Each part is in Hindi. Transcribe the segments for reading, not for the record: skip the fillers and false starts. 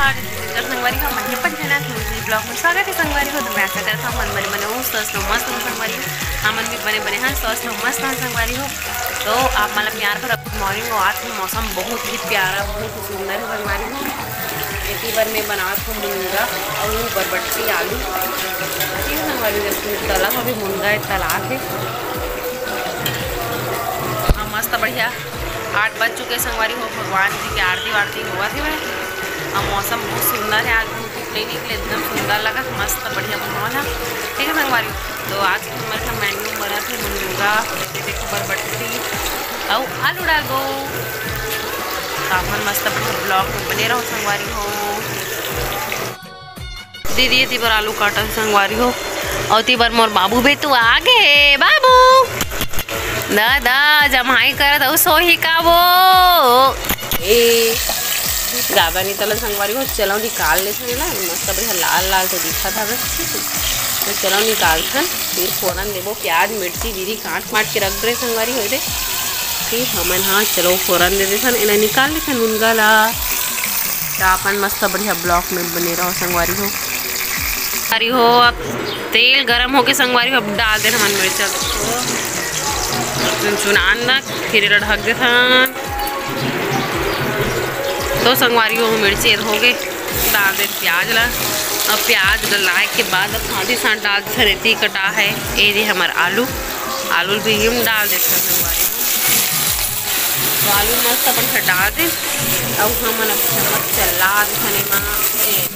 नमस्कार संगवारी हो मन पण चैनल ब्लॉग में स्वागत है संगवारी हो। तो मैं आशा करता हूँ मन बने बने हूँ स्वस्थ मस्त हूँ संगवारी हो। हाँ मन भी बने बने हैं स्वस्थ मस्त हैं संगवारी हो। तो आप मतलब प्यार पर गुड मॉर्निंग हो। आज मौसम बहुत ही प्यारा बहुत ही सुंदर है संगवारी हो। इसी बार मैं बना हूँ मुनगा और बरबट्टी आलू संगवारी तला अभी मुनगा तला है मस्त बढ़िया। 8 बज चुके संगवारी हो। भगवान जी की आरती वारती हुआ थे मैं और मौसम बहुत सुंदर है। आज धूप नहीं निकले एकदम सुंदर लगा मस्त बढ़िया माहौल है। ठीक है संगवारी। तो आज हमारे साथ मेन्यू बना थे मुनगा देखो बरबट्टी और आलू डाल दो। अपन मस्त बढ़िया ब्लॉग में बने रहो संगवारी हो। दीदी ती बार आलू काटा संगवारी हो और ती बार मोर बाबू बेटू आ गए। बाबू दादा जमाई कर दो सोही का वो ज़्यादा नहीं तला संगवारी हो। चलो निकाल लेते हैं ना मस्त बढ़िया लाल लाल तो दिखा था बस। तो चलो निकालते हैं फिर फ़ौरन देवो प्याज मिर्ची दीदी काट माट के रख दे संगवारी हो दे। ठीक हमन हाँ चलो फ़ौरन दे देते इन्हें निकाल लेते हैं मुनगा ला। तो अपन मस्त बढ़िया ब्लॉक में बने रहो संगवारी हो। संगवारी हो अब तेल गरम होके संगवारी हो अब डाल देना मन मिर्चा चुनान ना फिर ढक देता। तो संगवारी हो मिर्ची हो गए डाल दे प्याज ला। अब प्याज गलाए के बाद अब आधी साथ डाल देती कटा है ये हमारे आलू आलू भी हम डाल देते संगवारी। तो आलू मस्त अपन डाल दे अब हम चम्मच चला देने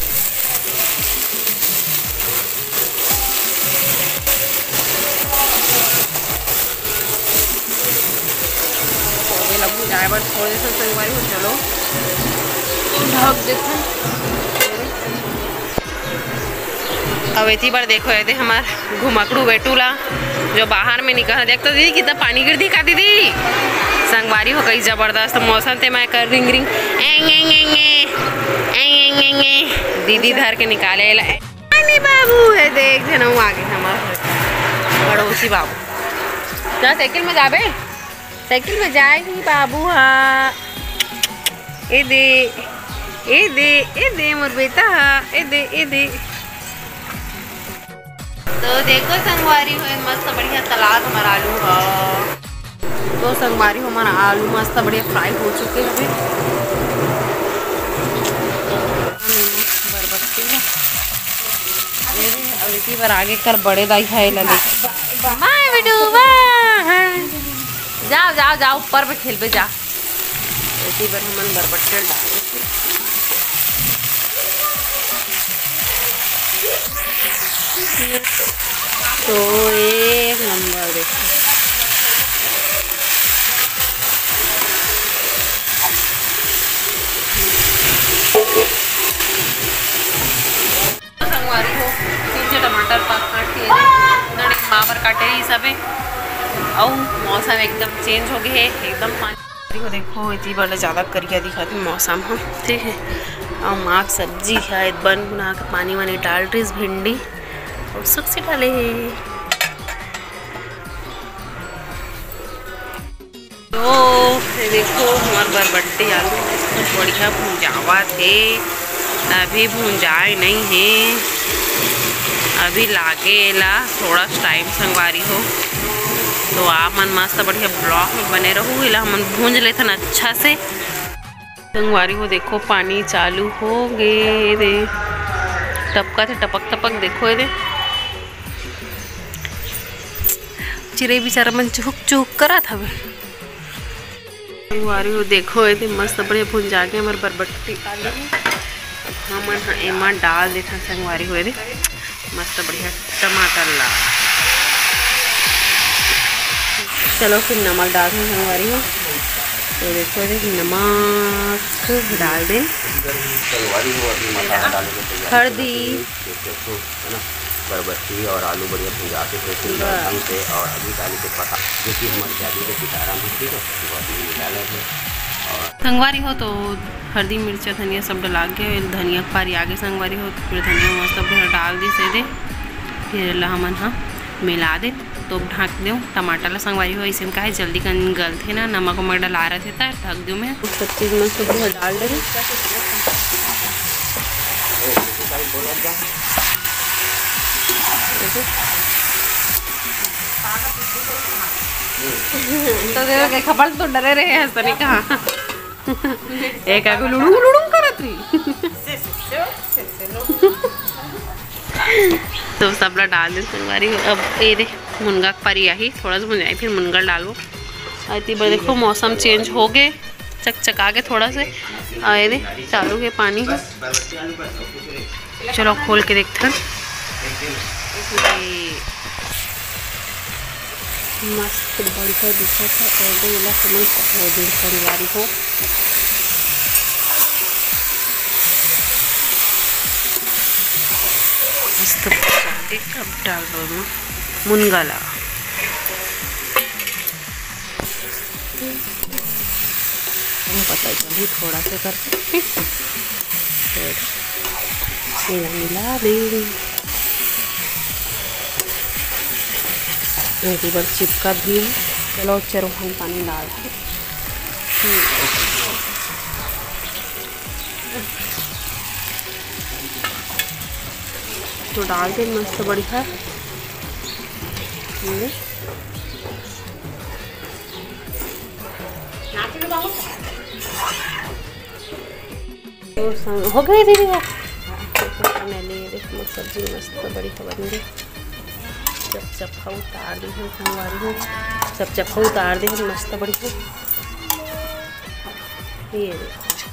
ड्राइवर छोड़ देते संगवारी हो। चलो ढक देते। अब इतनी बार देखो ये हमारे घुमकड़ू बेटूला जो बाहर में निकल देख तो दीदी कितना पानी गिर दी का दीदी संगवारी हो गई जबरदस्त मौसम थे। मैं कर रिंग रिंग दीदी धर के निकाले बाबू है देख जना आगे हमारे पड़ोसी बाबू क्या साइकिल में जाबे साइकिल में जाएगी बाबू। हाँ ए दे मोर बेटा ए दे। तो देखो संगवारी हो मस्त बढ़िया सलाद हमारा आलू है। तो संगवारी हो हमारा आलू मस्त बढ़िया फ्राई हो चुके हैं। बरबट्टी अब इसी बार आगे कर बड़े दाई है माय बेटू जाओ जाओ जाओ ऊपर पे खेल पे जा। इसी बार हम बरबट्टे डाल तो एक नंबर देखो संगवारी हो। 3 टमाटर काटे मावर काटे ही सब और मौसम एकदम चेंज हो गया है एकदम पानी को देखो इतनी बड़ा ज़्यादा करिया दिखा थी मौसम हम ठीक है। और माँ सब्जी है बन बना के पानी वानी डाल रही भिंडी और सबसे डाले तो देखो हमारे बरबट्टी आलू बढ़िया भूंजावा थे अभी भूंजाए नहीं है अभी लागे ला थोड़ा टाइम संगवारी हो। तो आप मन मस्त बढ़िया ब्लॉक में बने रहो इला हम भूंज लेते ना अच्छा से संगवारी हो। देखो पानी चालू हो गए रे टपका थे टपक टपक देखो ये चिड़ै बेचारा मन चुक चुक करा था संगवारी हो। देखो ये मस्त बढ़िया भुंजा के हमारे बरबट्टी आलू हम एमा डाल देता संगवारी हो मस्त बढ़िया टमाटर ला। चलो फिर नमक डाल दें संगवारी हो। तो देखो नमक डाल दें हल्दी बरबट्टी और आलू बढ़िया भुजा के ढंग से और अभी डाली के पता जो कि हमारे जादू के सितारा में ठीक है वो डाले थे संगवारी हो। तो हल्दी मिर्चा धनिया सब डला के धनिया पारी आगे संगवारी हो। तो फिर धनिया मस्त डाल दी से दे फिर हमन हाँ मिला दे तो ढक दूँ टमाटर ला संगवारी हो ऐसे का है जल्दी गल थे ना नमक वमक डला रहे थे ढक दूँ मैं सब चीज़ में सब डाल दे तो देखो खबर तो डरे रहे हैं सनी कहाँ एक आगो लुड़ू लुड़ू करत रही तो सब ला डाल दे संगवारी। अब ये दे मुनगा परी आई थोड़ा सा मुझे फिर मुनगा डालो आती बार देखो मौसम चेंज हो गए चकचका के थोड़ा से आए दे चालू के पानी चलो खोल के देखते हैं। मस्त बढ़िया दिखा था और समझ हो दिन संगवारी हो मस्त अब डाल दो मुनगाला पता चली थोड़ा सा कर सकते मिला देंगे एक बार चिपका भी। चलो चलो हम पानी डाल तो डाल दे मस्त बढ़िया हो गए दीदी सब्जी मस्त बढ़िया बन गई। चपचपा उतार दी है संगवारी हूँ चपचपा उतार दी है मस्त बढ़िया। ये देखो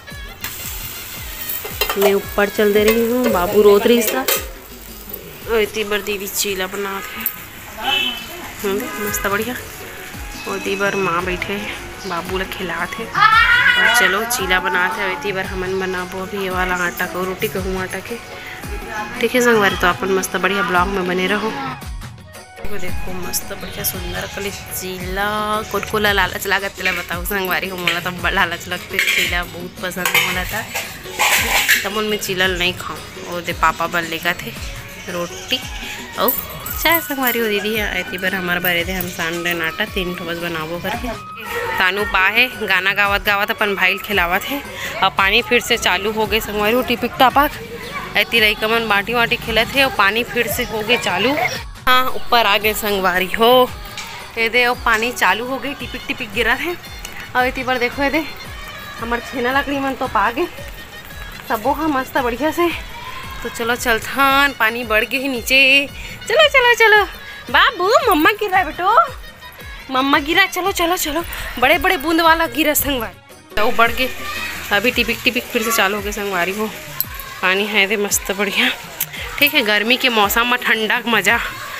मैं ऊपर चल दे रही हूँ बाबू रोत रही सा और इतनी बार दीदी चीला बना थे मस्त बढ़िया और दी बार माँ बैठे बाबू ला खिला थे और चलो चीला बनाते हैं इतनी बार हमन बनाबो अभी ये वाला आटा को रोटी कहूँ आटा के ठीक है संगवारी। तो अपन मस्त बढ़िया ब्लॉग में बने रहो। देखो मस्त बढ़िया सुंदर कली चीला कोटकोला लालच लागत तेला बताओ संगवारी हो मोला तब लालच लगते चीला बहुत पसंद मोला था तब मैं चीला नहीं खाऊँ और दे पापा बन लेगा थे रोटी और चाय संगवारी हो दीदी है ऐसी बार हमारे बारे थे हम सांडे नाटा 3 ठो बस बनाबो करके तानू पाहे गाना गावत गावत अपन भाई खिलावत है और पानी फिर से चालू हो गए संगवारी हो टिपिक टापक ऐती रही कमन बाटी वाटी खिलत है और पानी फिर से हो गए चालू। हाँ ऊपर आ गए संगवारी हो ये दे और पानी चालू हो गई टिपिक टिपिक गिरा है और इतनी बार देखो ये दे हमारे छेना लकड़ी मन तो पा गए सबो हाँ मस्त बढ़िया से। तो चलो चलथान पानी बढ़ गए ही नीचे चलो चलो चलो बाबू मम्मा गिर रहा है बेटो मम्मा गिरा चलो चलो चलो बड़े बड़े बूंद वाला गिरा संगवारी तो बढ़ गए अभी टिपिक टिपिक फिर से चालू हो गए संगवारी हो पानी है दे मस्त बढ़िया ठीक है। गर्मी के मौसम में ठंडा मज़ा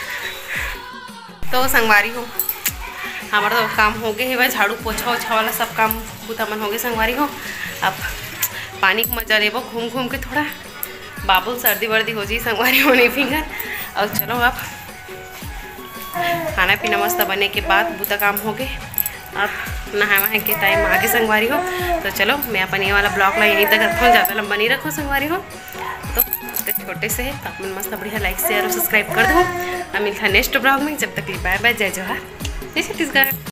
तो संगवारी हो हमारा तो काम हो गए है भाई झाड़ू पोछा ओछा वाला सब काम बुता मन हो गए संगवारी हो। अब पानी का मजा लेबो घूम घूम के थोड़ा बाबू सर्दी वर्दी हो जाए संगवारी होने फिंगर और चलो अब खाना पीना मस्त बने के बाद बुता काम हो गए अब नहा वहा के टाइम आगे संगवारी हो। तो चलो मैं अपन ये वाला ब्लॉग ला यहीं तक रखूँ ज़्यादा लंबा नहीं रखो संगवारी हो तो छोटे से है तो आप मस्त बढ़िया लाइक शेयर और सब्सक्राइब कर दो। अब मिलता है नेक्स्ट ब्लॉग में जब तक बाय बाय जय जोहार जय छत्तीसगढ़।